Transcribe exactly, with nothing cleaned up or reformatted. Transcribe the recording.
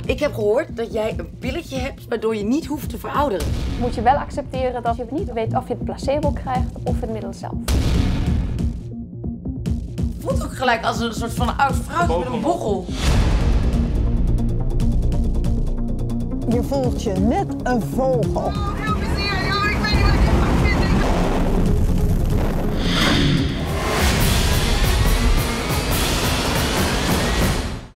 Ik heb gehoord dat jij een pilletje hebt waardoor je niet hoeft te verouderen. Moet je wel accepteren dat je niet weet of je het placebo krijgt of het middel zelf. Het voelt ook gelijk als een soort van oud vrouwtje met een bochel. Je voelt je net een vogel. Oh, heel plezier. Ja, maar ik weet niet wat ik